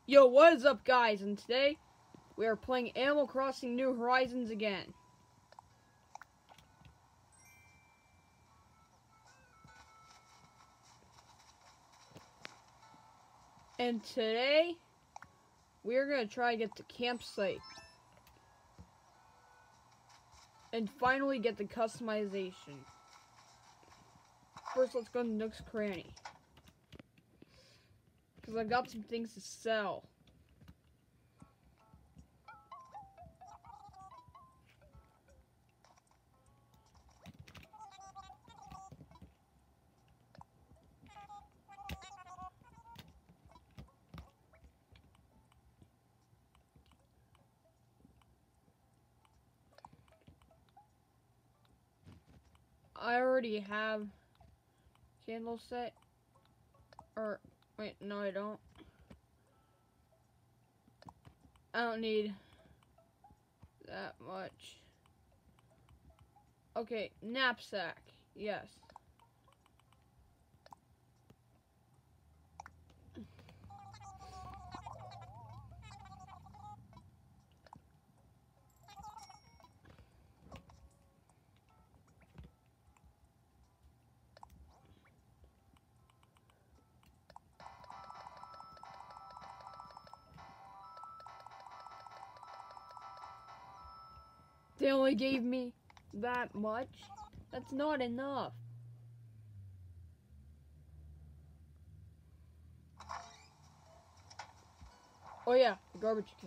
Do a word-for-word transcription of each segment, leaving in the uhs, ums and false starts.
Yo, what is up, guys? And today we are playing Animal Crossing New Horizons again. And today we are gonna try to get the campsite and finally get the customization. First, let's go to Nook's Cranny because I've got some things to sell. I already have candle set. Or, wait, no I don't. I don't need that much. Okay, knapsack. Yes. They only gave me that much? That's not enough. Oh yeah, the garbage can.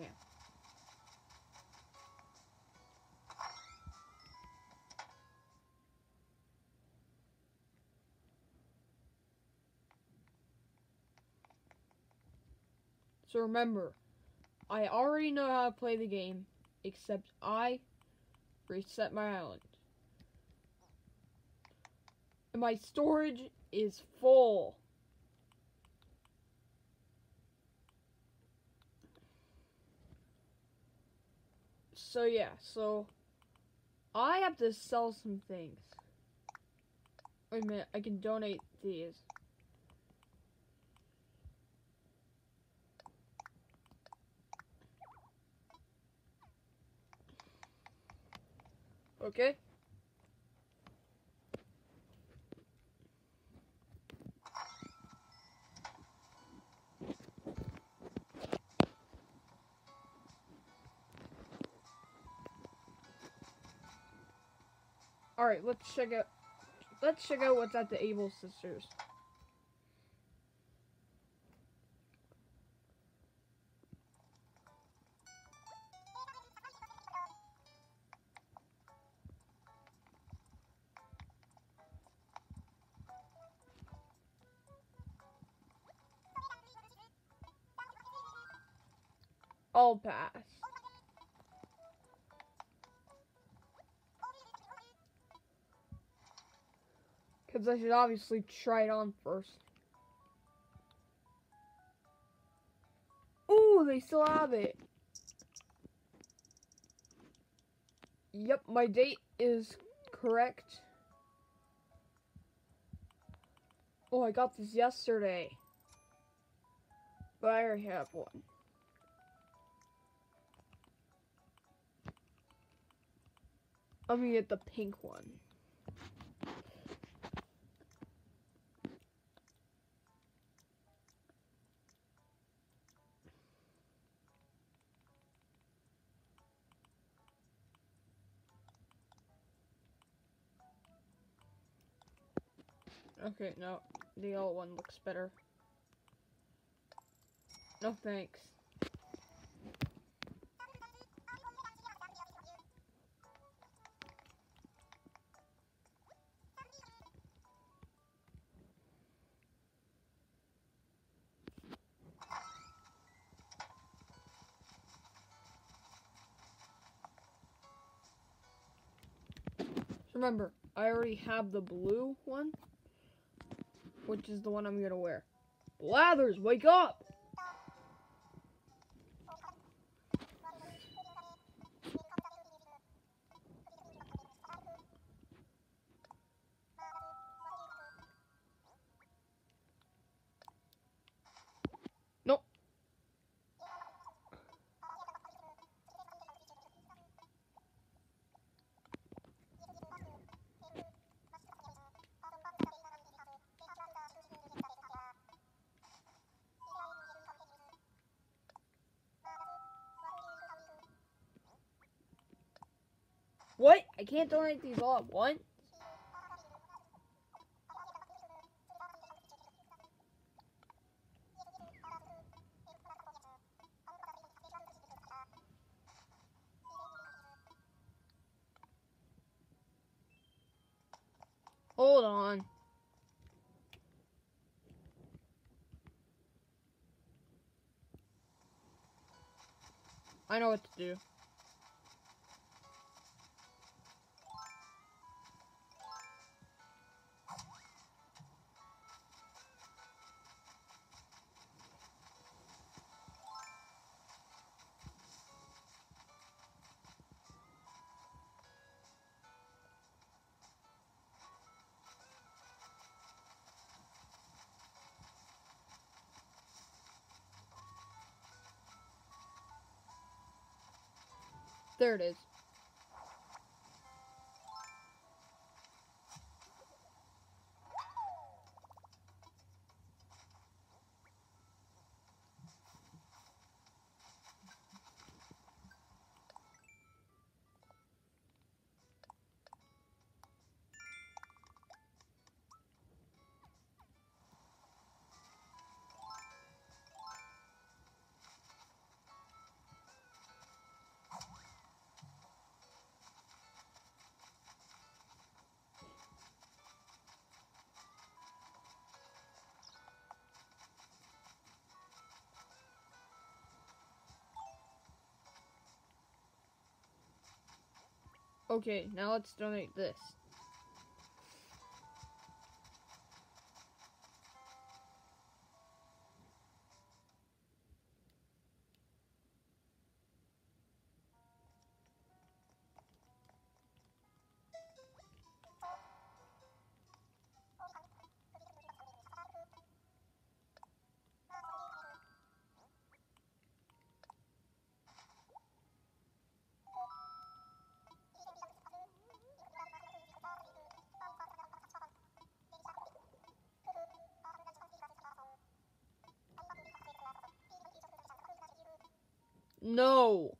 So remember, I already know how to play the game, except I reset my island. And my storage is full. So yeah, so I have to sell some things. Wait a minute, I can donate these. Okay? Alright, let's check out let's check out what's at the Able Sisters. I'll pass. Because I should obviously try it on first. Ooh, they still have it. Yep, my date is correct. Oh, I got this yesterday. But I already have one. I'm gonna get the pink one. Okay, no, the yellow one looks better. No thanks. Remember, I already have the blue one, which is the one I'm gonna wear. Blathers, wake up! Nope. What? I can't donate these all at once? Hold on. I know what to do. There it is. Okay, now let's donate this. No.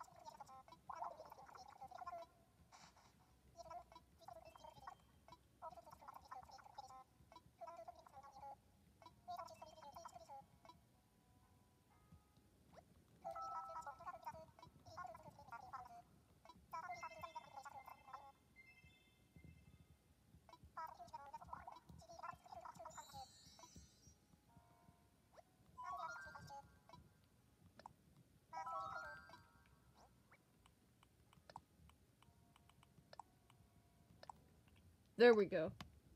There we go.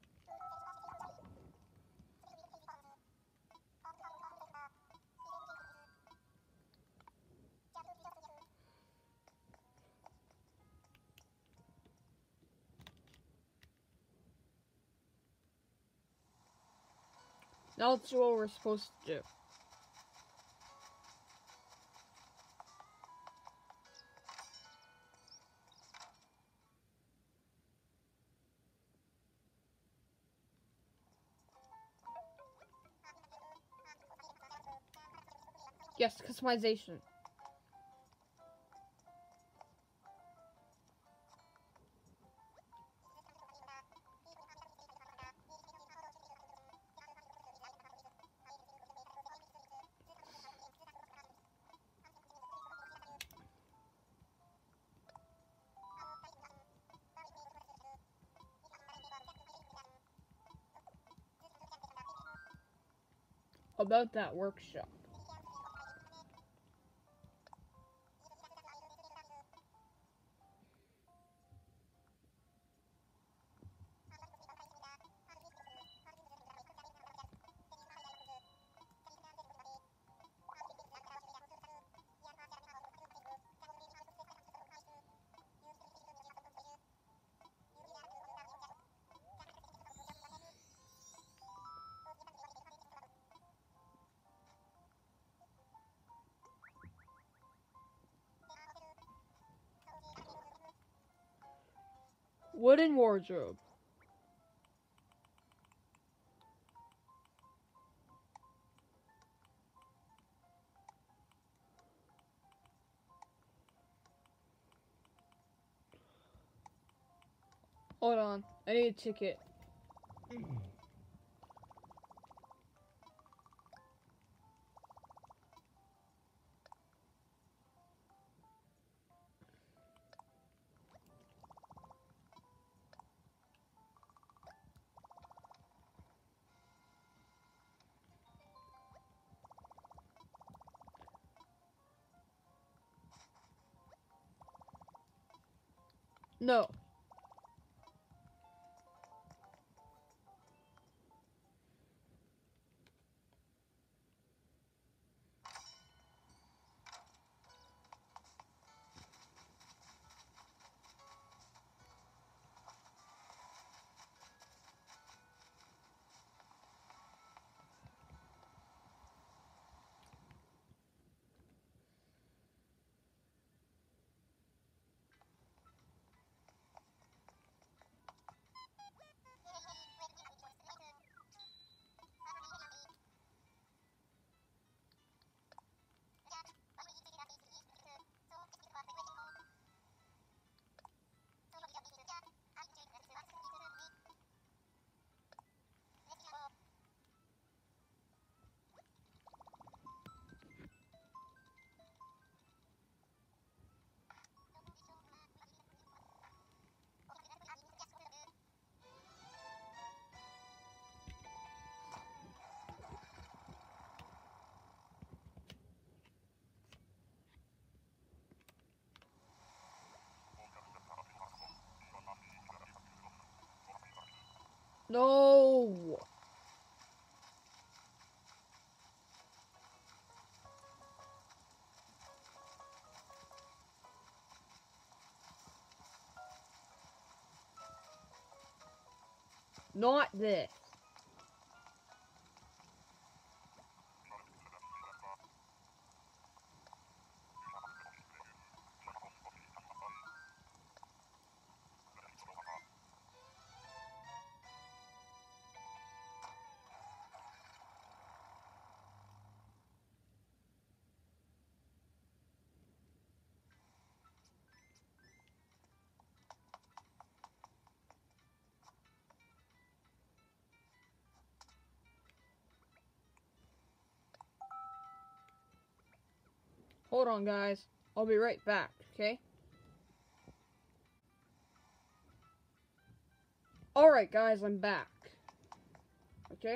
Now let's do what we're supposed to do. Yes, customization. About that workshop. Wooden wardrobe. Hold on. I need a ticket. No. No. Not this. Hold on, guys. I'll be right back, okay? Alright, guys, I'm back. Okay?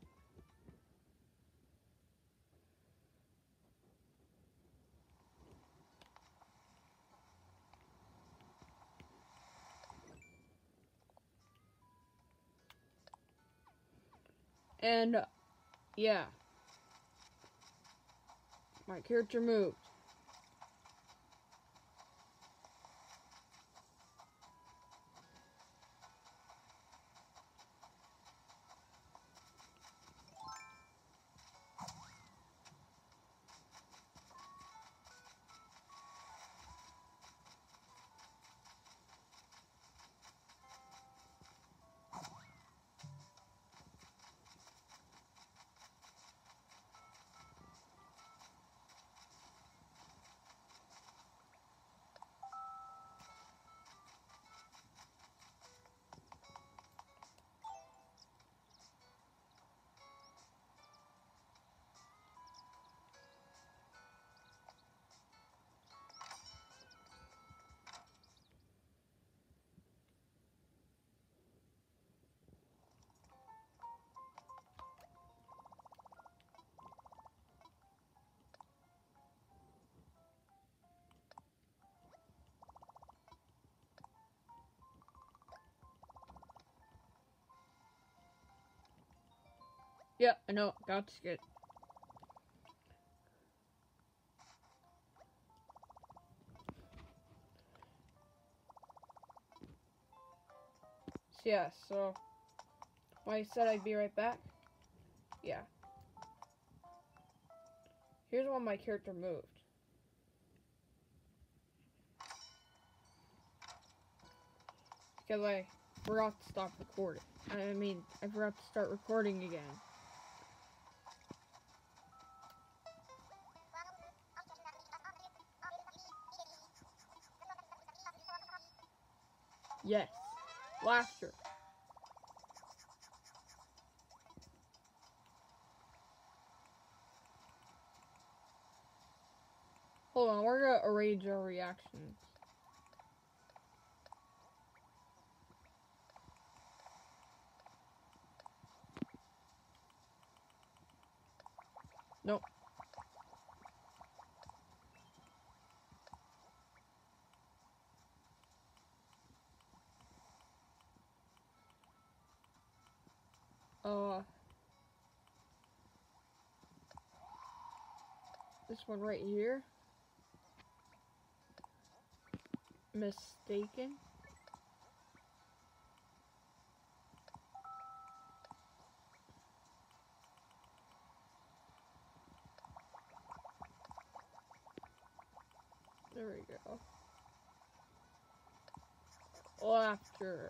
And, uh, yeah. My character moved. Yeah, I know. That's good. So, yeah, so when I said I'd be right back, yeah. Here's when my character moved. Because I forgot to stop recording. I mean, I forgot to start recording again. Yes. Laughter. Hold on, we're gonna arrange our reactions. Nope. Uh, this one right here. Mistaken. There we go. Laughter.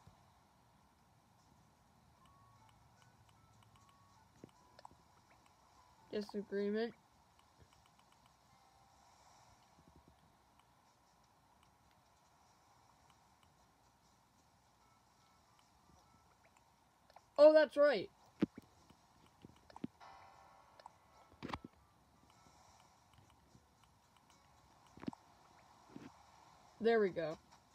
Disagreement. Oh, that's right. There we go.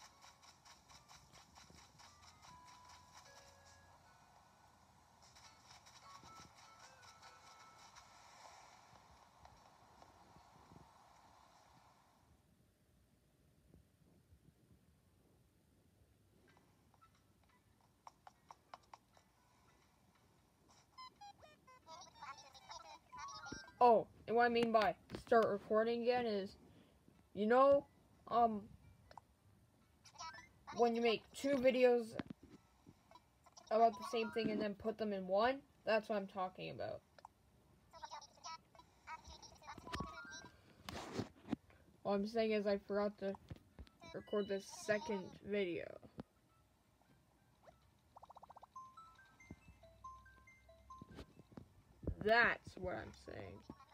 Oh, and what I mean by start recording again is, you know, um, when you make two videos about the same thing and then put them in one, that's what I'm talking about. What I'm saying is I forgot to record the second video. That's what I'm saying.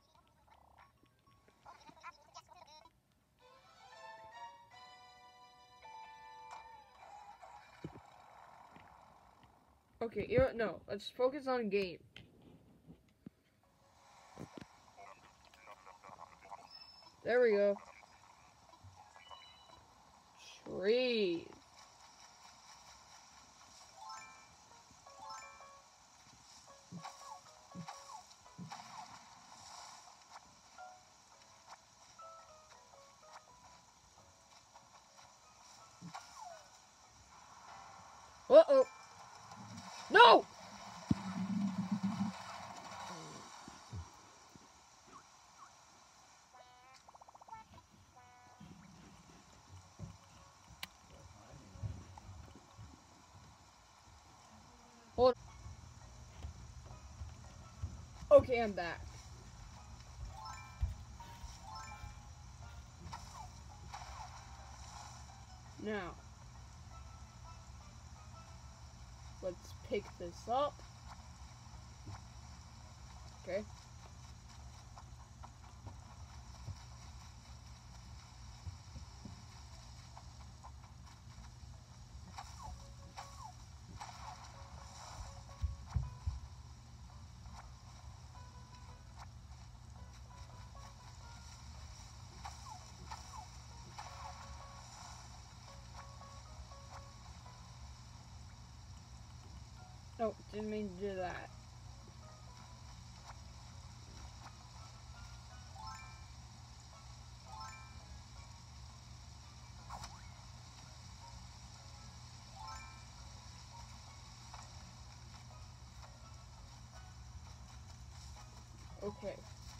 Okay, you know, no, let's focus on game. There we go. Trees. Uh-oh. No! Hold on. Okay, I'm back. Now, let's pick this up. Okay. Oh, didn't mean to do that. Okay.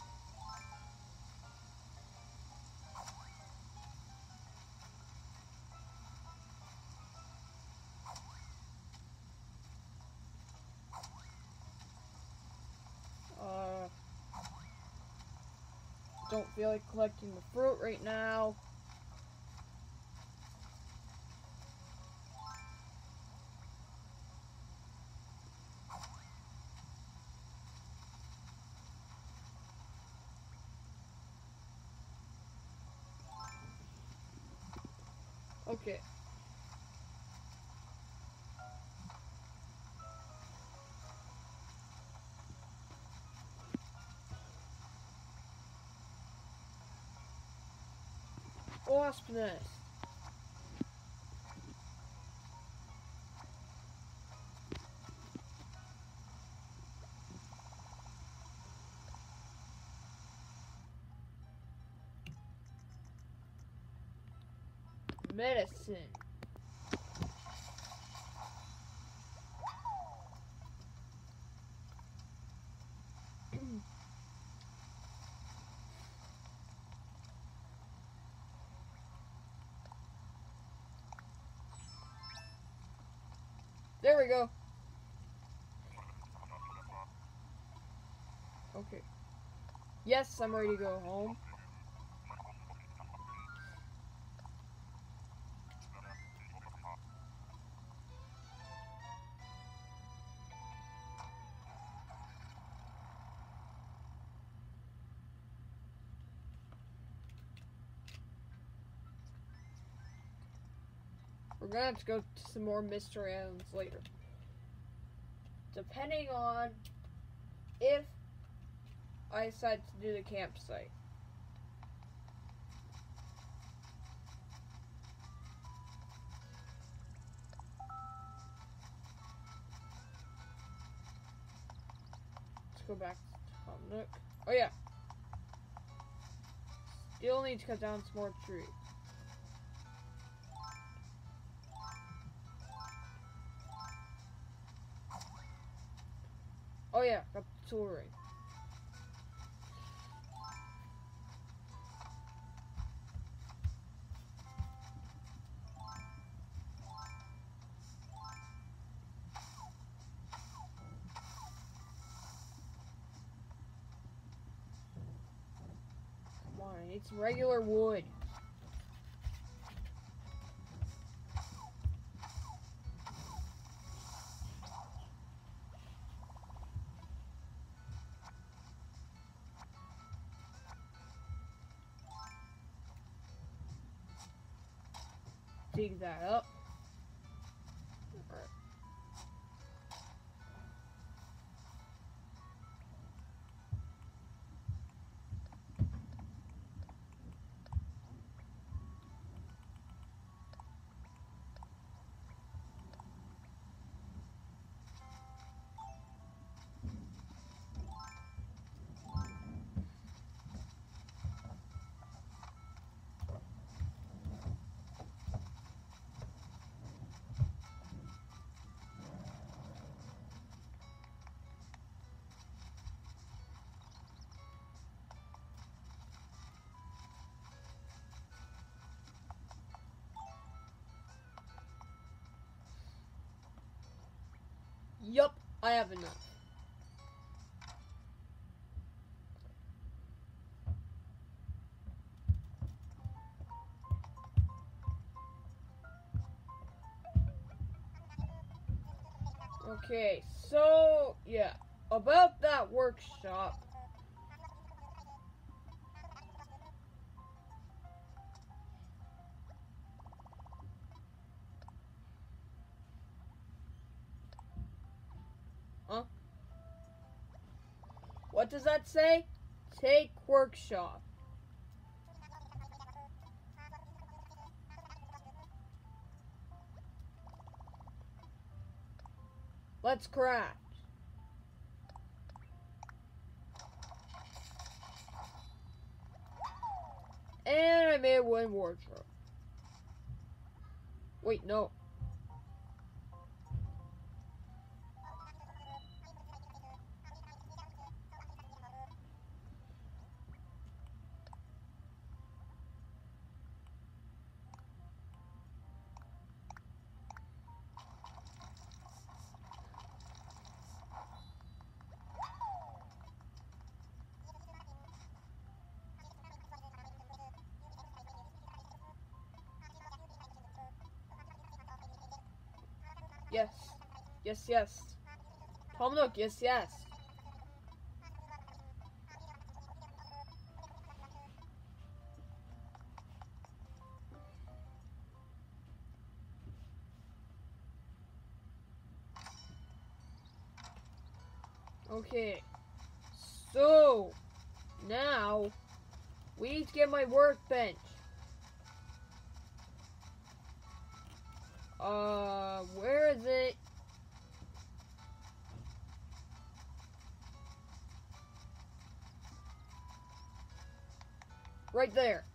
Uh, don't feel like collecting the fruit right now. Okay. wasp nest. Medicine. There we go. Okay. Yes, I'm ready to go home. We're gonna have to go to some more mystery islands later. Depending on if I decide to do the campsite. Let's go back to Tom Nook. Oh yeah. Still need to cut down some more trees. Oh yeah, got the tool ring. Come on, I need some regular wood. Dig that up. Alright. Yup, I have enough. Okay, so, yeah, about that workshop. Huh? What does that say? Take workshop. Let's craft. And I made a wooden wardrobe. Wait, no. Yes. Yes, yes. Tom Nook, yes, yes. Okay. So, now, we need to get my workbench. Uh, where is it? Right there.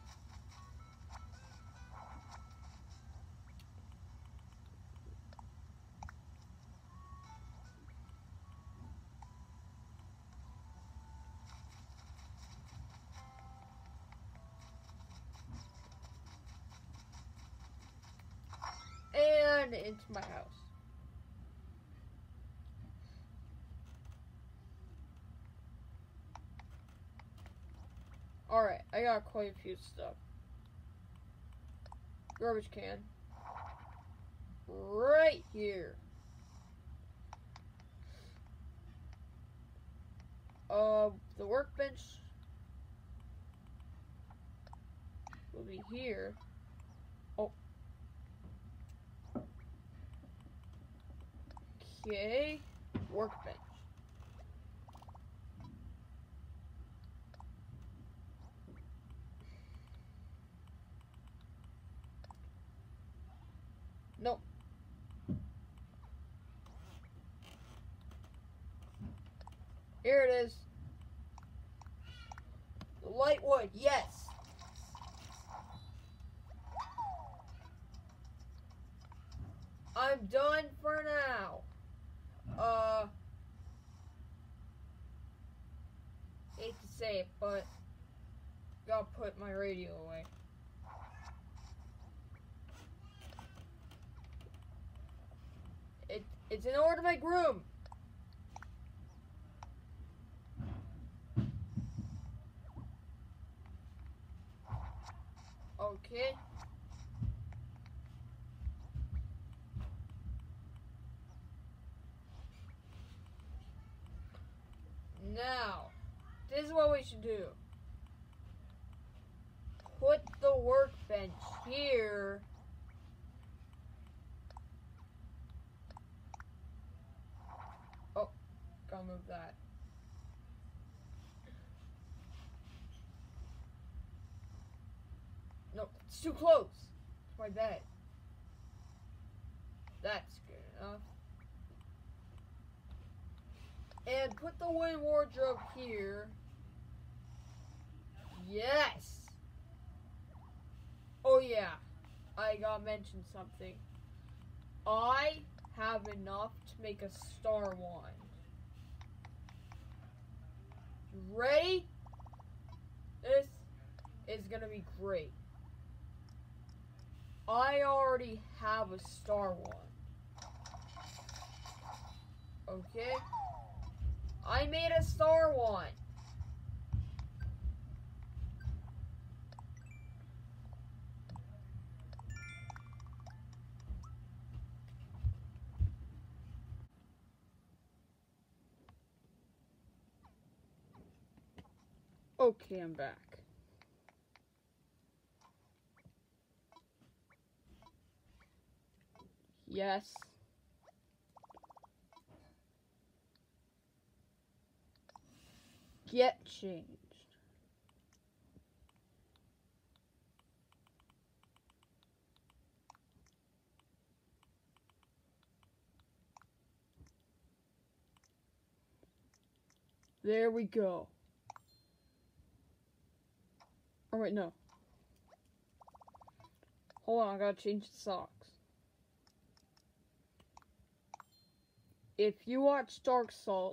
And into my house. Alright, I got quite a few stuff. Garbage can. Right here. Uh, the workbench will be here. Oh. Okay. Workbench. Nope. Here it is. The light wood, yes. I'm done for now. Uh, hate to say it, but gotta put my radio away. It it's in order to make room. Okay. Now, this is what we should do. Put the workbench here. Oh, gotta move that. No, it's too close to my bed. That's good enough. And put the wooden wardrobe here. Yes! Oh yeah, I gotta mention something. I have enough to make a star wand. You ready? This is gonna be great. I already have a star wand. Okay? I made a star wand. Okay, I'm back. Yes. Get changed. There we go. Oh wait, no. Hold on, I gotta change the socks. If you watch Dark Salt,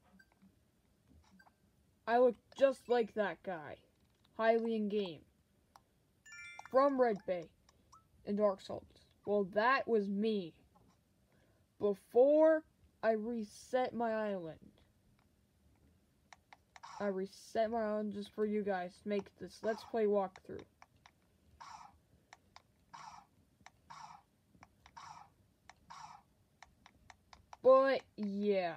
I look just like that guy. Highly in game. From Red Bay in Dark Salt. Well, that was me. Before I reset my island. I reset my island just for you guys to make this Let's Play walkthrough. But, yeah.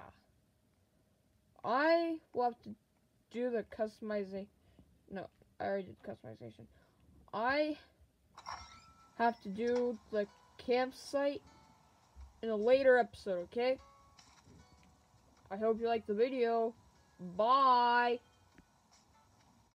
I will have to do the customization. No, I already did customization. I have to do the campsite in a later episode, okay? I hope you liked the video. Bye!